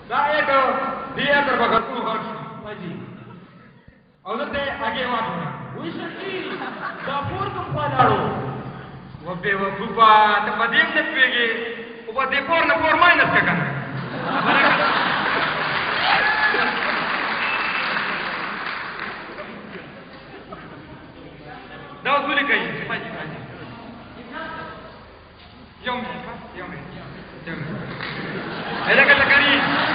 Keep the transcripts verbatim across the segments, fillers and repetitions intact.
Saya itu dia terbakar Tuhan. Haji. Allah teh age waktu. Wisati dapur kepadaru. Wabe wabuba tempat dia nepege. Uba dekor na por minus kakan. Dah sulit kaya. Haji haji. Yom yom yom. Ada kata kari.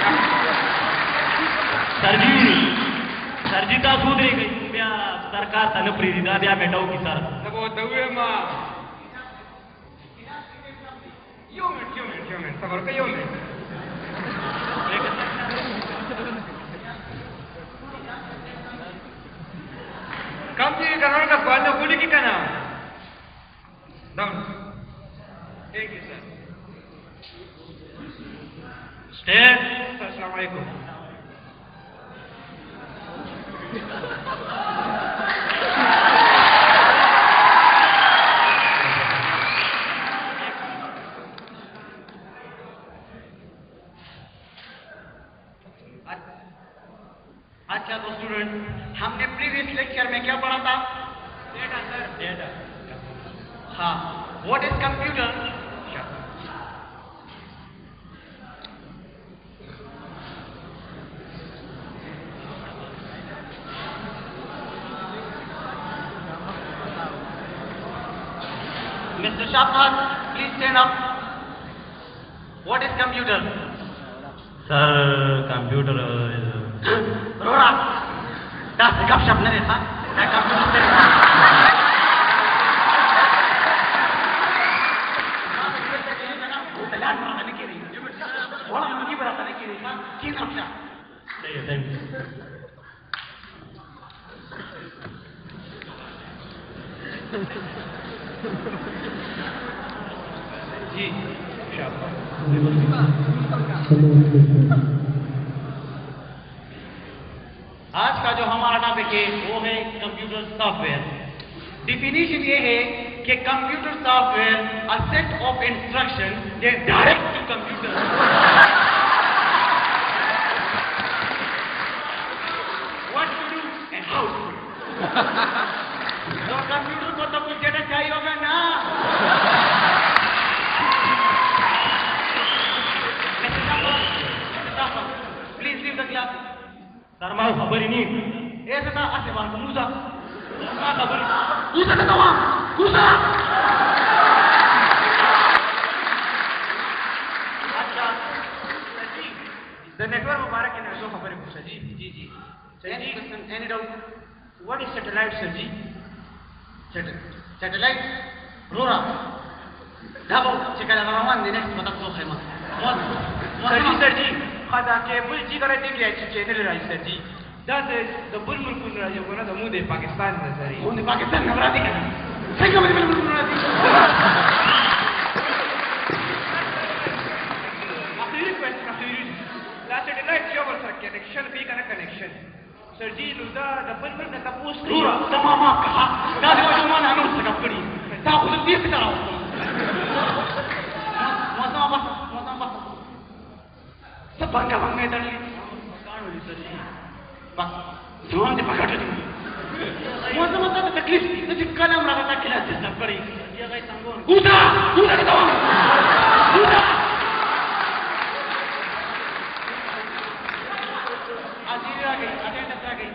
सरजी सरजी का सूद रही गई मैं सरकार तन प्रीतिदा दिया बेटा की सर तब वो दवे मां यो में यो में यो में सबर का यो में कम जी करने का बाल बोली की करना डाउन एक ही सर स्टे अस्सलाम वालेकुम अच्छा तो स्टूडेंट हमने प्रीवियस लेक्चर में क्या पढ़ा था डेटा सर डेटा हाँ what is computer Mister Shahbaz, please stand up. What is computer? Sir, computer is... Rora! Das ist Gapshap, ne? Der Computer ist... Thank you. जी आज का जो हमारा टॉपिक है वो है कंप्यूटर सॉफ्टवेयर डिफिनीशन ये है कि computer software a set of instruction that direct to computer what to do and how to तो कंप्यूटर को तो कुछ डेटा चाहिए होगा ना please leave the class sir मैं खबर ही नहीं ऐसा था ऐसे बात मुझा क्या खबर मुझा तो वहां मुझा अच्छा द नेटवर्क मुबारक है ना जो खबर है पूछा जी जी जी any question any doubt what is satellite sir जी सैटेलाइट रोरा धाबो चिकन रामान ने नेक्स्ट बता दो है मां सर जी सर जी खादा के बुल जी करे देख लिया चैनल राइट सर जी that is the bulbul kun raja ko na the mude Pakistan na sari मुझे पाकिस्तान घबरा दी क्या सही का मुझे बिल्कुल घबरा दी आखिरी क्वेश्चन आखिरी la satellite job sir connection भी करना connection sir ji लुदा the bulbul का तपोस पूरा तमाम कहा दादी को जमाना हम उसका कड़ी ता खुद भी की तरह मौसम बस मौसम बस सब बंगा बंगा इधर कान हो सर जी बस जोन से पकड़ ली मौसम का तकलीफ तो कलम रहा था खिला से सब कड़ी ये गई संगो कूदा कूदा के दवा कूदा आजीर आ गई अटेंडेंस आ गई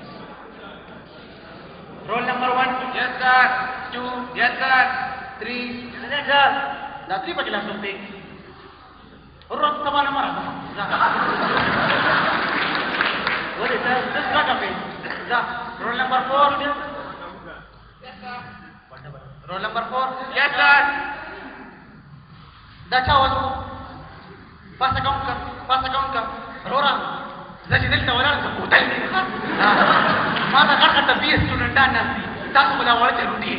roll number one yes sir two yes sir three अरे सर दात्री पकड़ा सकते और रोज सभा नंबर आता What is that? Just got up in. The roll number four. Yes, sir. Roll number four. yes sir That's how was. Pass account ka. Pass account ka. Rora. Zaji dil tawala sa hotel ni. Mata ka ka tabi student na. Tasu bala wala charuti.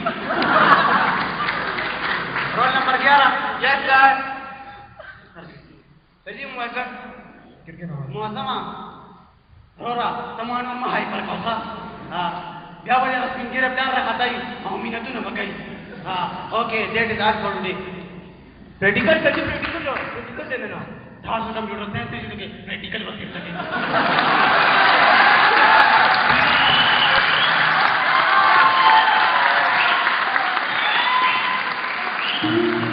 Roll number eleven. yes sir sir जी मुआज़म मुआज़मा रोरा तमाम महाई पर कौसा हाँ क्या वजह से गिरफ्तार रखा था ही हम मिनटों न बकाई हाँ okay that is all for today practical सच्ची प्रैक्टिकल लो प्रैक्टिकल देना ना सास में कंप्यूटर साइंस से लगे प्रैक्टिकल बस सके Thank you.